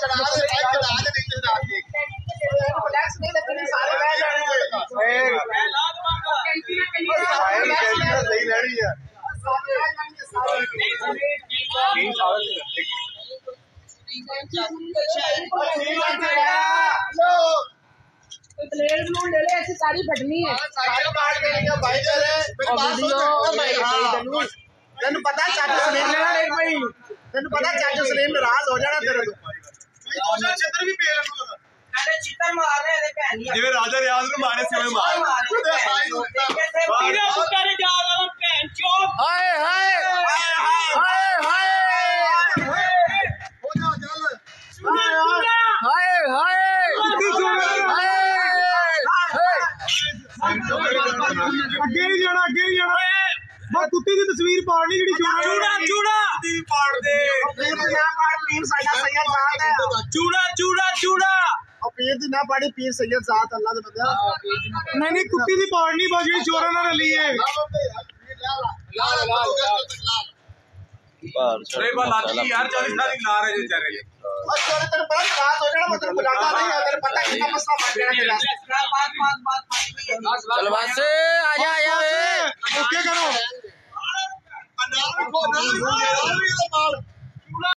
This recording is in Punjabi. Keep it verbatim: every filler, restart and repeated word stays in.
सारी फटनी है तेन पता चाचू सलीम लेना नहीं भाई तेन पता चाचू सलीम नाराज हो जाना तेरे तो चित्र भी पे अरे चित्र मार रहे हैं भैन जिਵੇਂ राजा रियाज ਨੂੰ ਮਾਰੇ ਸਿਵੇਂ ਮਾਰ ਵੀਰੇ ਪੁੱਤਰੇ ਜਾ ਵਾਲਾ ਭੈਣ ਚੋਦ ਹਾਏ ਹਾਏ ਹਾਏ ਹਾਏ ਹਾਏ ਹੋ ਜਾ ਚੱਲ ਹਾਏ ਹਾਏ ਹਾਏ ਅੱਗੇ ਨਹੀਂ ਜਾਣਾ ਅੱਗੇ ਨਹੀਂ ਜਾਣਾ ਬਾ ਕੁੱਤੀ ਦੀ ਤਸਵੀਰ ਪਾੜਨੀ ਜਿਹੜੀ ਚੂੜਾ ਚੂੜਾ ਦੀ ਪਾੜ ਦੇ ਪੀਰ ਦੀ ਨਾ ਪਾੜ ਪੀਰ ਸਾਡਾ ਸੈਯਦ ਜ਼ਾਤ ਹੈ ਚੂੜਾ ਚੂੜਾ ਚੂੜਾ ਉਹ ਪੀਰ ਦੀ ਨਾ ਪਾੜੀ ਪੀਰ ਸੈਯਦ ਜ਼ਾਤ ਅੱਲਾ ਦੇ ਬੰਦਾ ਨਹੀਂ ਨਹੀਂ ਕੁੱਤੀ ਦੀ ਪਾੜਨੀ ਬਾ ਜਿਹੜੀ ਚੋਰਾਂ ਨਾਲ ਰਲੀ ਹੈ ਲਾਲ ਲਾਲ अरे बात आती यार चालीस साल ला रहे जो बेचारे और चोर तेरे पर बात हो जाना मतलब बुलाता नहीं है तेरे पता कितना मसला बन गया मेरा बात बात बात चल बस आजा आजा ओके करो